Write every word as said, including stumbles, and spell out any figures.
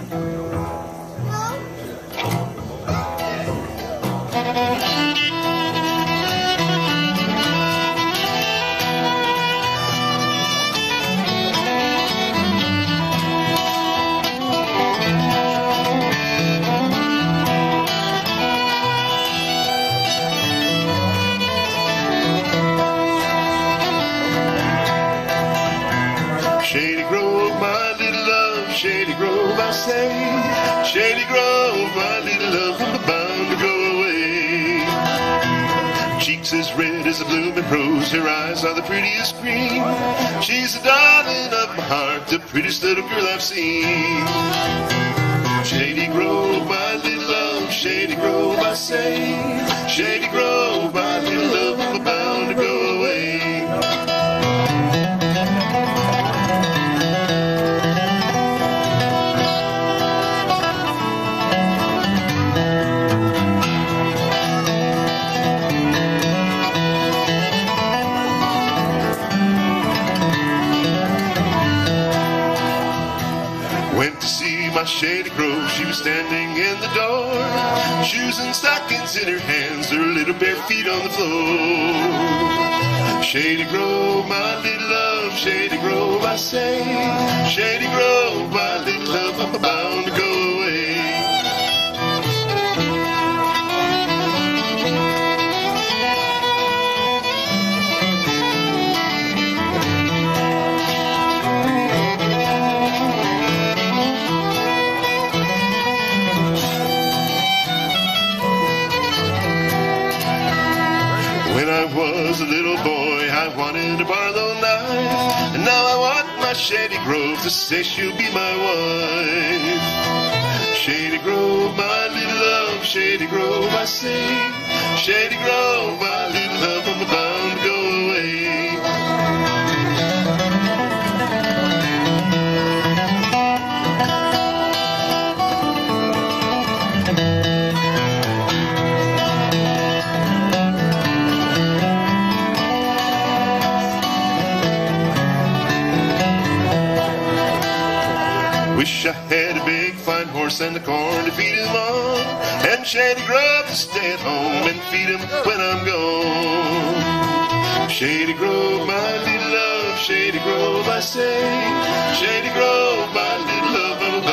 Shady Grove, my little love, Shady Grove, I say. Shady Grove, my little love, I'm bound to go away. Cheeks as red as a blooming rose, her eyes are the prettiest green. She's the darling of my heart, the prettiest little girl I've seen. Shady Grove, my little love, Shady Grove, I say. Shady Grove, my little love, I'm bound to go away. Went to see my Shady Grove, she was standing in the door, shoes and stockings in her hands, her little bare feet on the floor. Shady Grove, my little love, Shady Grove, I say. Shady Grove, my little love, I'm bound to go away. When I was a little boy, I wanted a Barlow knife, and now I want my Shady Grove to say she'll be my wife. Shady Grove, my little love, Shady Grove, I say. Shady Grove, my little love, I'm bound to go away. Wish I had a big fine horse and the corn to feed him on, and Shady Grove to stay at home and feed him when I'm gone. Shady Grove, my little love, Shady Grove, I say. Shady Grove, my little love, I'm